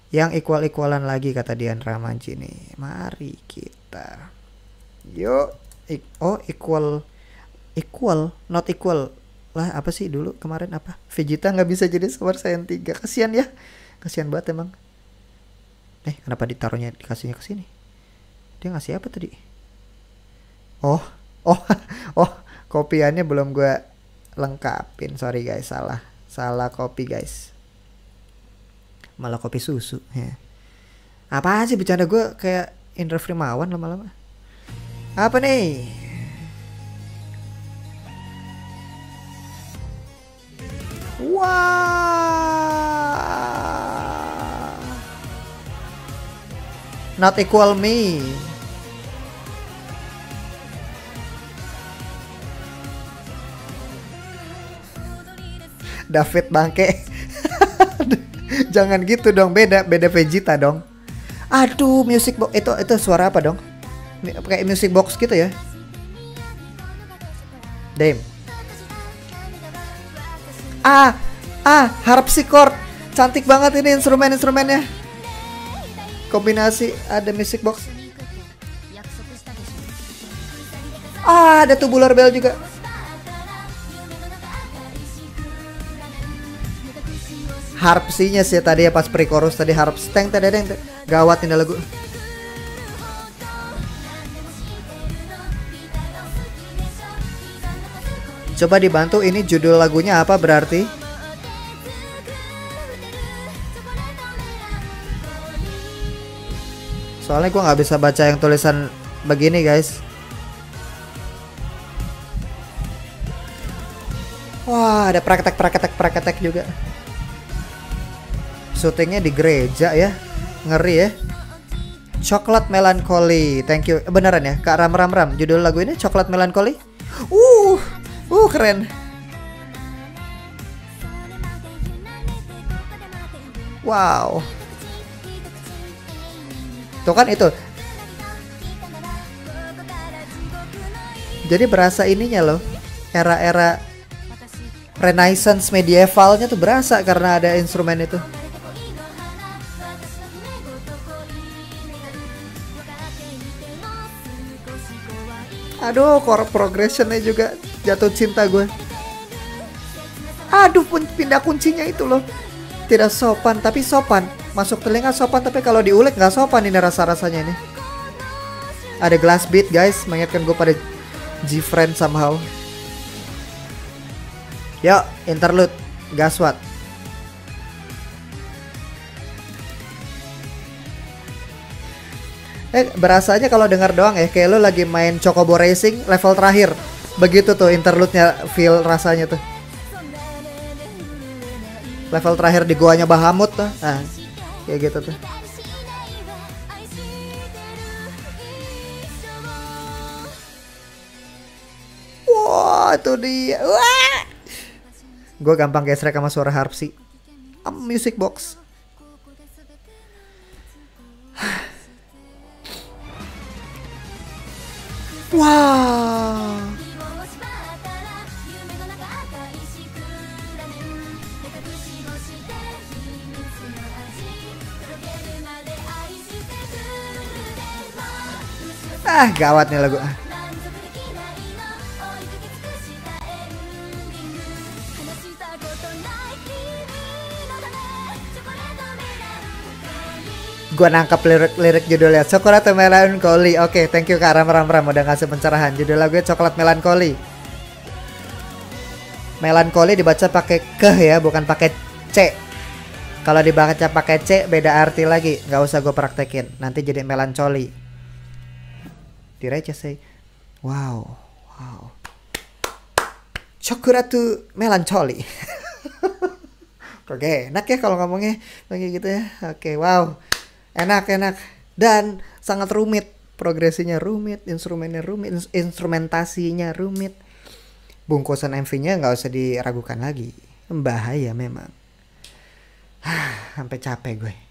Yang equal-equalan lagi kata Dian Ramanji nih. Mari kita. Yuk. Oh equal. Equal. Not equal. Lah apa sih dulu kemarin apa? Vegeta nggak bisa jadi Super Saiyan 3. Kasian ya. Kasian banget emang. Kenapa ditaruhnya dikasihnya ke sini? Dia ngasih apa tadi? Oh. Oh. Kopiannya belum gue lengkapin. Sorry guys, salah kopi guys. Malah kopi susu ya. Apaan sih bercanda gue kayak Indra Frimawan lama-lama. Apa nih? Wah. Not equal me. David bangke. Jangan gitu dong, beda Vegeta dong. Aduh, music box itu suara apa dong? Kayak music box gitu ya. Damn. Harpsichord. Cantik banget ini instrumennya. Kombinasi ada music box. Ada tubular bell juga. Harpsinya sih tadi ya pas pre-chorus tadi harp steng tadi gawat ini lagu. Coba dibantu ini judul lagunya apa berarti? Soalnya gue nggak bisa baca yang tulisan begini guys. Wah ada praktek juga. Syutingnya di gereja ya. Ngeri ya. Coklat Melancholy. Thank you. Beneran ya Kak Ram. Judul lagu ini Coklat Melancholy. Keren. Wow. Tuh kan itu. Jadi berasa ininya loh. Era-era Renaissance medievalnya tuh berasa karena ada instrumen itu. Aduh, chord progressionnya juga jatuh cinta gue. Aduh, pindah kuncinya itu loh. Tidak sopan, tapi sopan. Masuk telinga sopan, tapi kalau diulik nggak sopan ini rasa-rasanya ini. Ada glass beat guys, mengingatkan gue pada G-Friend somehow. Yuk, interlude. Gaswat. Berasanya kalau dengar doang ya kayak lo lagi main Chocobo Racing level terakhir. Begitu tuh interlude-nya, feel rasanya tuh. Level terakhir di goanya Bahamut tuh. Nah, kayak gitu tuh. Wah, itu dia. Wah. Gue gampang gesrek sama suara harpsi. Music box. Wow. Gawat nih lagu. Gue nangkap lirik judulnya Coklat Melancholy. Oke, thank you Kak Ram udah ngasih pencerahan. Judul lagunya Coklat Melancholy. Melancholy dibaca pakai ke ya, bukan pakai c. Kalau dibaca pakai c beda arti lagi. Gak usah gue praktekin. Nanti jadi melancholy. Direceh say. Wow. Coklat Melancholy. Oke, enak ya kalau ngomongnya lagi gitu ya. Oke, wow. Enak dan sangat rumit, progresinya rumit, instrumennya rumit, instrumentasinya rumit, bungkusan MV-nya nggak usah diragukan lagi, bahaya memang. Sampai capek gue.